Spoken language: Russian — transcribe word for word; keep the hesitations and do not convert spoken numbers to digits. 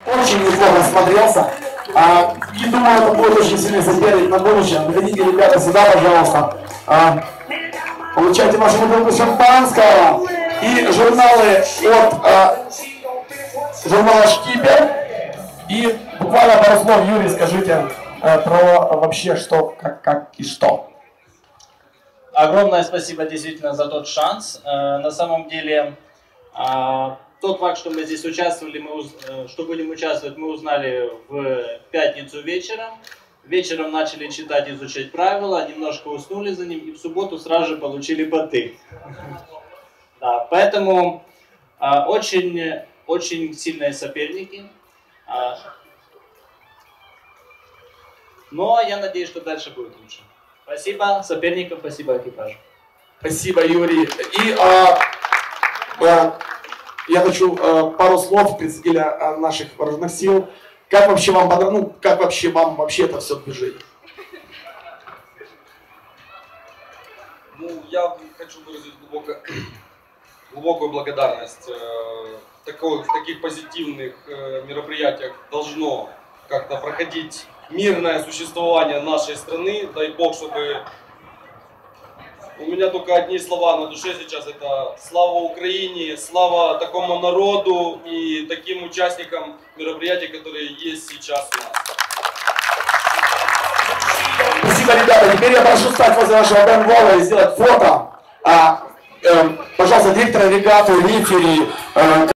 Очень неплохо смотрелся. А, и думаю, это будет очень сильный соперник на будущее. Приходите, ребята, сюда, пожалуйста. А, получайте вашу бутылку шампанского и журналы от а, журнала «Шкипер». И буквально пару слов, Юрий, скажите а, про вообще что, как, как и что. Огромное спасибо действительно за тот шанс. На самом деле, тот факт, что мы здесь участвовали, мы, что будем участвовать, мы узнали в пятницу вечером. Вечером начали читать, изучать правила, немножко уснули за ним, и в субботу сразу же получили потык. Да, поэтому очень, очень сильные соперники. Но я надеюсь, что дальше будет лучше. Спасибо соперникам, спасибо экипажу. Спасибо, Юрий. И а, а, я хочу а, пару слов представителя наших вооруженных сил. Как вообще вам, ну, как вообще вам вообще это все движение? Ну, я хочу выразить глубоко, глубокую благодарность. В таких, в таких позитивных мероприятиях должно как-то проходить мирное существование нашей страны. Дай Бог, чтобы... У меня только одни слова на душе сейчас. Это слава Украине, слава такому народу и таким участникам мероприятий, которые есть сейчас у нас. Спасибо, ребята. Теперь я прошу стать возле нашего бэндвола и сделать фото. А, э, пожалуйста, директора регату, рефери. Э,